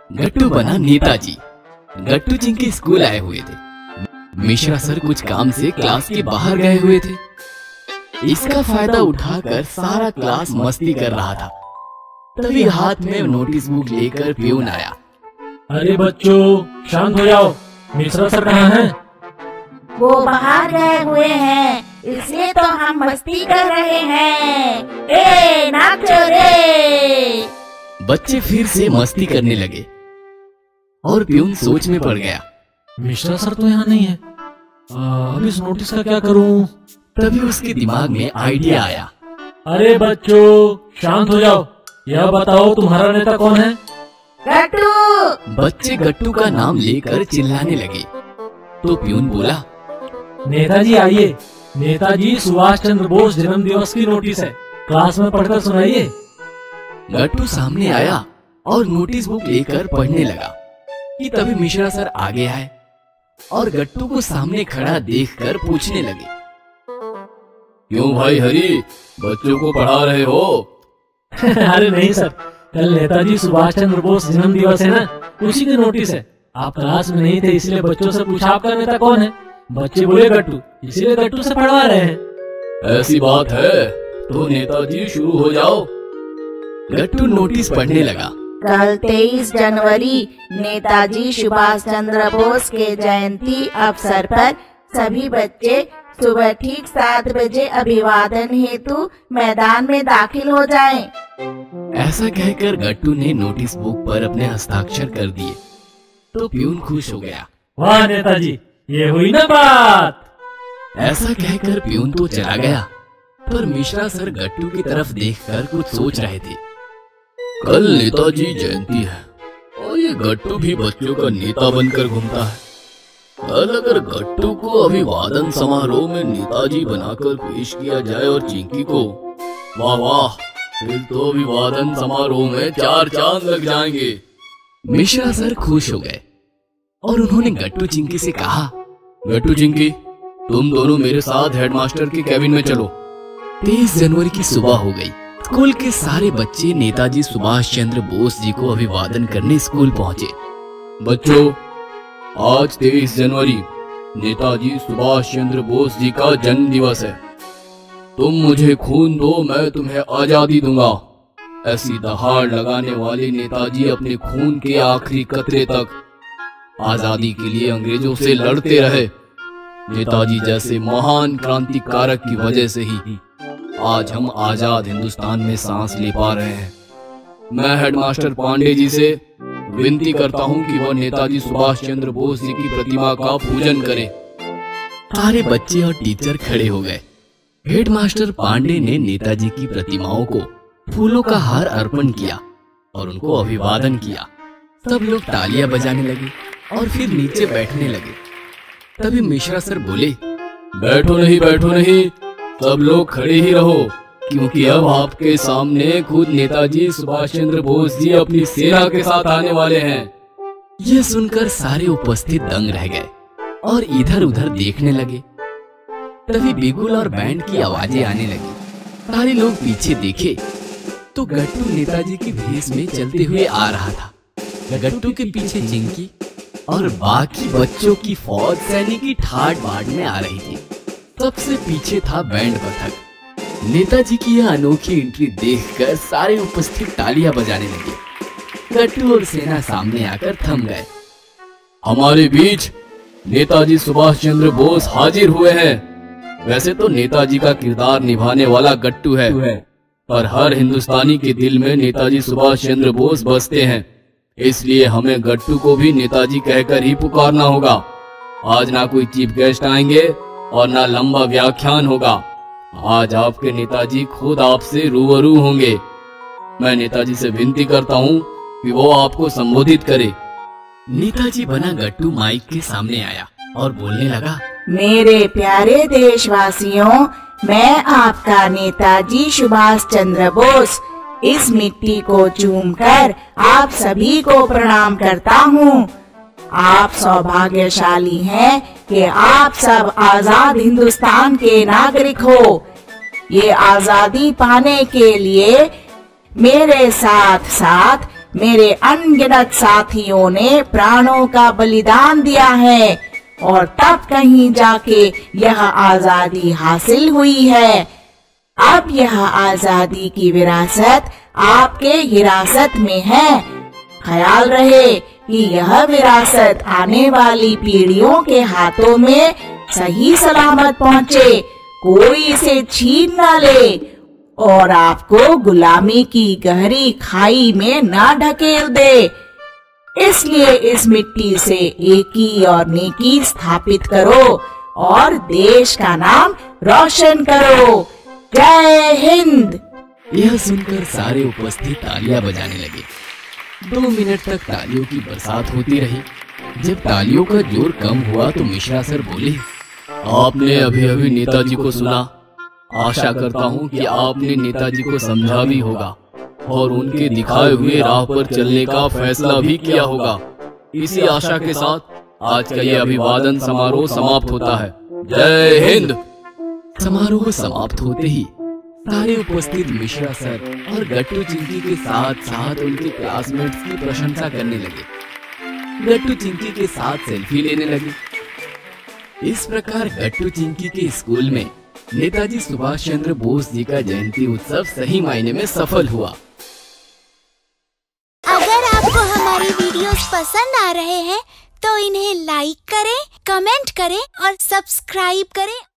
गट्टू बना नेताजी। गट्टू चिंकी स्कूल आए हुए थे। मिश्रा सर कुछ काम से क्लास के बाहर गए हुए थे। इसका फायदा उठाकर सारा क्लास मस्ती कर रहा था। तभी हाथ में नोटिस बुक लेकर प्यून आया। अरे बच्चों, शांत हो जाओ। मिश्रा सर कहाँ हैं? वो बाहर गए हुए हैं, इसलिए तो हम मस्ती कर रहे हैं। ए नाचो रे। बच्चे फिर से मस्ती करने लगे और प्यून सोच में पड़ गया। मिश्रा सर तो यहाँ नहीं है। अब इस नोटिस का क्या करूँ? तभी उसके दिमाग में आइडिया आया। अरे बच्चों, शांत हो जाओ। यह बताओ तुम्हारा नेता कौन है? गट्टू। बच्चे गट्टू का नाम लेकर चिल्लाने लगे। तो प्यून बोला, नेताजी आइए, नेताजी सुभाष चंद्र बोस जन्म दिवस की नोटिस है, क्लास में पढ़कर सुनाइए। गट्टू सामने आया और नोटिस बुक लेकर पढ़ने लगा कि तभी मिश्रा सर आगे आए और गट्टू को सामने खड़ा देखकर पूछने लगे, क्यों भाई हरी, बच्चों को पढ़ा रहे हो? अरे नहीं सर, कल नेताजी सुभाष चंद्र बोस जन्म दिवस है ना, उसी की नोटिस है। आप क्लास में नहीं थे इसलिए बच्चों से पूछा आपका नेता कौन है। बच्चे बोले गट्टू, इसीलिए गट्टू से पढ़वा रहे हैं। ऐसी बात है तो नेताजी शुरू हो जाओ। गट्टू नोटिस पढ़ने लगा। कल 23 जनवरी नेताजी सुभाष चंद्र बोस के जयंती अवसर पर सभी बच्चे सुबह ठीक 7 बजे अभिवादन हेतु मैदान में दाखिल हो जाएं। ऐसा कहकर गट्टू ने नोटिस बुक पर अपने हस्ताक्षर कर दिए। तो प्यून खुश हो गया। वाह नेताजी, ये हुई ना बात। ऐसा कहकर प्यून तो चला गया, पर मिश्रा सर गट्टू की तरफ देखकर कुछ सोच रहे थे। कल नेताजी जयंती है और ये गट्टू भी बच्चों का नेता बनकर घूमता है। कल अगर गट्टू को अभिवादन समारोह में नेताजी बनाकर पेश किया जाए और चिंकी को, वाह वाह, फिर तो अभिवादन समारोह में 4 चांद लग जाएंगे। मिश्रा सर खुश हो गए और उन्होंने गट्टू चिंकी से कहा, गट्टू चिंकी, तुम दोनों मेरे साथ हेडमास्टर के कैबिन में चलो। 23 जनवरी की सुबह हो गई। स्कूल के सारे बच्चे नेताजी सुभाष चंद्र बोस जी को अभिवादन करने स्कूल पहुंचे। बच्चों, आज 23 जनवरी नेताजी सुभाष चंद्र बोस जी का जन्म दिवस है। तुम मुझे खून दो, मैं तुम्हें आजादी दूंगा। ऐसी दहाड़ लगाने वाले नेताजी अपने खून के आखिरी कतरे तक आजादी के लिए अंग्रेजों से लड़ते रहे। नेताजी जैसे महान क्रांतिकारक की वजह से ही आज हम आजाद हिंदुस्तान में सांस ले पा रहे हैं। मैं हेडमास्टर पांडे जी से विनती करता हूं कि वह नेताजी सुभाष चंद्र बोस जी की प्रतिमा का पूजन करें। सारे बच्चे और टीचर खड़े हो गए। हेडमास्टर पांडे ने नेताजी की प्रतिमाओं को फूलों का हार अर्पण किया और उनको अभिवादन किया। सब लोग तालियां बजाने लगे और फिर नीचे बैठने लगे। तभी मिश्रा सर बोले, बैठो नहीं, सब लोग खड़े ही रहो, क्योंकि अब आपके सामने खुद नेताजी सुभाष चंद्र बोस जी अपनी सेना के साथ आने वाले हैं। यह सुनकर सारे उपस्थित दंग रह गए और इधर उधर देखने लगे। तभी बिगुल और बैंड की आवाजें आने लगी। सारे लोग पीछे देखे तो गट्टू नेताजी के भेष में चलते हुए आ रहा था। गट्टू के पीछे चिंकी और बाकी बच्चों की फौज सैनिक की ठाट बाट में आ रही थी। सबसे पीछे था बैंड पथक। नेताजी की यह अनोखी एंट्री देखकर सारे उपस्थित तालियां बजाने लगे। गट्टू और सेना सामने आकर थम गए। हमारे बीच नेताजी सुभाष चंद्र बोस हाजिर हुए हैं। वैसे तो नेताजी का किरदार निभाने वाला गट्टू है, पर हर हिंदुस्तानी के दिल में नेताजी सुभाष चंद्र बोस बसते हैं। इसलिए हमें गट्टू को भी नेताजी कहकर ही पुकारना होगा। आज ना कोई चीफ गेस्ट आएंगे और ना लंबा व्याख्यान होगा। आज आपके नेताजी खुद आपसे रूबरू होंगे। मैं नेताजी से विनती करता हूँ कि वो आपको संबोधित करे। नेताजी बना गट्टू माइक के सामने आया और बोलने लगा, मेरे प्यारे देशवासियों, मैं आपका नेताजी सुभाष चंद्र बोस इस मिट्टी को चूमकर आप सभी को प्रणाम करता हूँ। आप सौभाग्यशाली हैं कि आप सब आजाद हिंदुस्तान के नागरिक हो। ये आजादी पाने के लिए मेरे साथ साथ मेरे अनगिनत साथियों ने प्राणों का बलिदान दिया है और तब कहीं जाके यह आजादी हासिल हुई है। अब यह आजादी की विरासत आपके हिरासत में है। ख्याल रहे कि यह विरासत आने वाली पीढ़ियों के हाथों में सही सलामत पहुँचे, कोई इसे छीन ना ले और आपको गुलामी की गहरी खाई में ना ढकेल दे। इसलिए इस मिट्टी से एकी और नेकी स्थापित करो और देश का नाम रोशन करो। जय हिंद। यह सुनकर सारे उपस्थित तालियां बजाने लगे। 2 मिनट तक तालियों की बरसात होती रही। जब तालियों का जोर कम हुआ तो मिश्रा सर बोले, आपने अभी अभी नेताजी को सुना। आशा करता हूँ कि आपने नेताजी को समझा भी होगा और उनके दिखाए हुए राह पर चलने का फैसला भी किया होगा। इसी आशा के साथ आज का ये अभिवादन समारोह समाप्त होता है। जय हिंद। समारोह समाप्त होते ही सारे उपस्थित मिश्रा सर और गट्टू चिंकी के साथ साथ उनके क्लासमेट्स की प्रशंसा करने लगे। गट्टू चिंकी के साथ सेल्फी लेने लगे। इस प्रकार गट्टू चिंकी के स्कूल में नेताजी सुभाष चंद्र बोस जी का जयंती उत्सव सही मायने में सफल हुआ। अगर आपको हमारी वीडियोस पसंद आ रहे हैं तो इन्हें लाइक करें, कमेंट करें और सब्सक्राइब करें।